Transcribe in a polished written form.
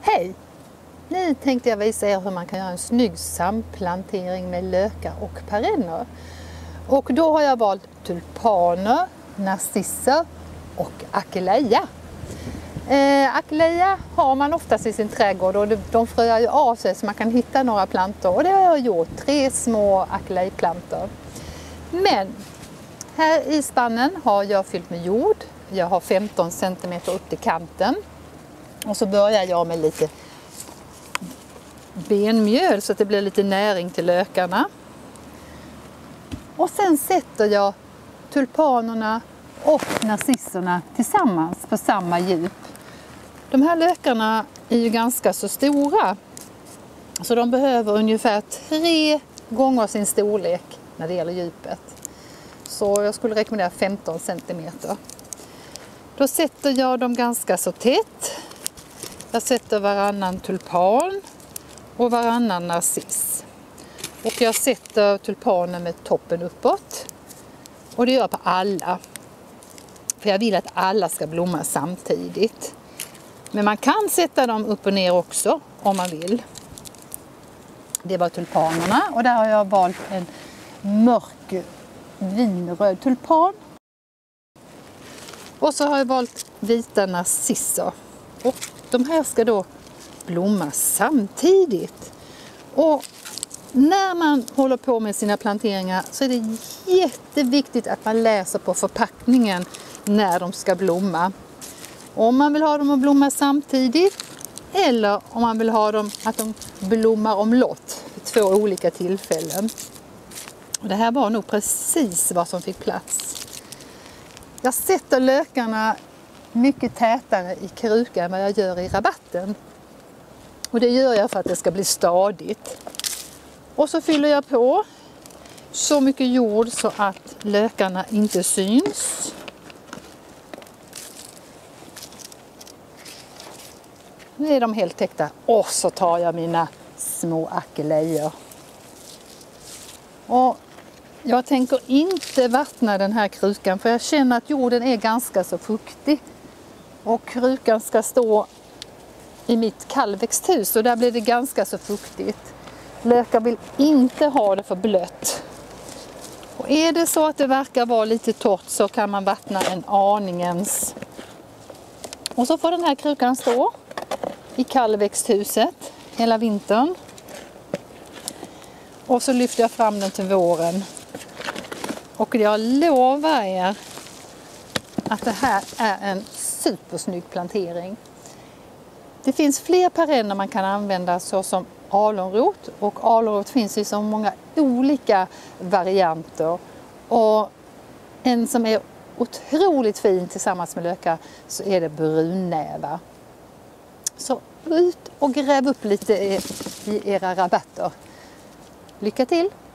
Hej! Nu tänkte jag visa er hur man kan göra en snygg samplantering med lökar och perenner. Och då har jag valt tulpaner, narcisser och akeleia. Akeleia har man oftast i sin trädgård och de fröar ju av sig så man kan hitta några plantor. Och det har jag gjort, 3 små akeleiaplantor. Men här i spannen har jag fyllt med jord. Jag har 15 cm upp till kanten. Och så börjar jag med lite benmjöl så att det blir lite näring till lökarna. Och sen sätter jag tulpanerna och narcisserna tillsammans på samma djup. De här lökarna är ju ganska så stora. Så de behöver ungefär 3 gånger sin storlek när det gäller djupet. Så jag skulle rekommendera 15 cm. Då sätter jag dem ganska så tätt. Jag sätter varannan tulpan och varannan narciss. Och jag sätter tulpanen med toppen uppåt. Och det gör jag på alla. För jag vill att alla ska blomma samtidigt. Men man kan sätta dem upp och ner också om man vill. Det var tulpanerna och där har jag valt en mörk vinröd tulpan. Och så har jag valt vita narcisser. Och de här ska då blomma samtidigt. Och när man håller på med sina planteringar så är det jätteviktigt att man läser på förpackningen när de ska blomma. Om man vill ha dem att blomma samtidigt eller om man vill ha dem att de blommar omlott vid 2 olika tillfällen. Och det här var nog precis vad som fick plats. Jag sätter lökarna mycket tätare i krukan än vad jag gör i rabatten. Och det gör jag för att det ska bli stadigt. Och så fyller jag på så mycket jord så att lökarna inte syns. Nu är de helt täckta. Och så tar jag mina små akeleior. Och jag tänker inte vattna den här krukan för jag känner att jorden är ganska så fuktig. Och krukan ska stå i mitt kallväxthus och där blir det ganska så fuktigt. Lökar vill inte ha det för blött. Och är det så att det verkar vara lite torrt så kan man vattna en aningens. Och så får den här krukan stå i kallväxthuset hela vintern. Och så lyfter jag fram den till våren. Och jag lovar er att det här är en supersnygg plantering. Det finns fler perenner man kan använda såsom alunrot. Och alunrot finns i så många olika varianter. Och en som är otroligt fin tillsammans med lökar så är det brunnäva. Så ut och gräv upp lite i era rabatter. Lycka till!